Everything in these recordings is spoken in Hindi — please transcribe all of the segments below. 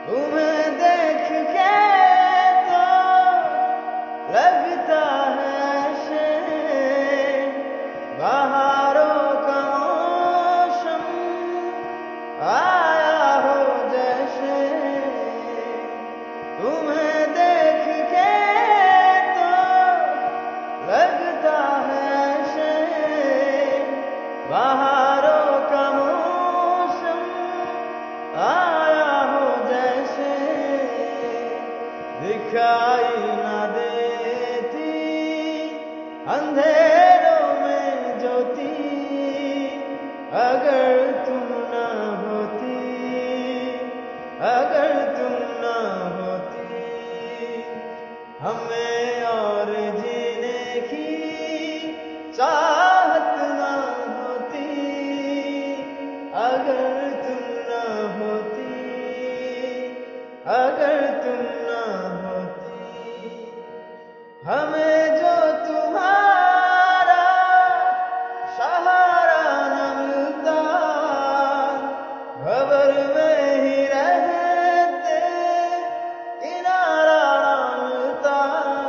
तुम्हें देख के तो लगता है बहारों का मौसम आया हो जैसे। तुम्हें देख के तो लगता है बहारों का मौसम आया हो जैसे। दिखाई न देती अंधेरों में ज्योति, अगर तुम न होती, अगर तुम न होती। हमें और जीने की चाहत न होती, अगर तुम न होती, अगर तुम न होती। हमें जो तुम्हारा सहारा न मिलता, खबर में ही रहते किनारा न मिलता।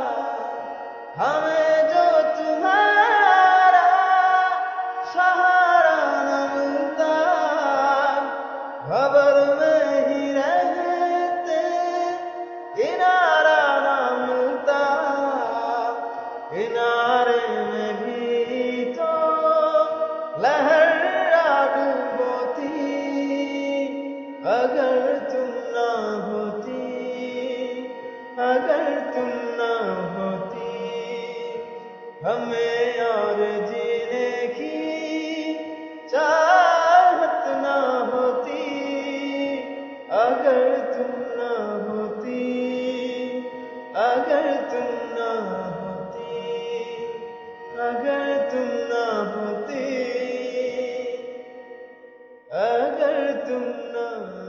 हमें जो तुम्हारा सहारा न मिलता, खबर में ही रहते किनारा न मिलता। किनारे में भी तो लहर डूबोती, अगर तुम न होती, अगर तुम न होती। हमें और जीने की चाहत न होती, अगर तुम न होती, अगर तुम न होती, अगर तुम न होती, अगर तुम न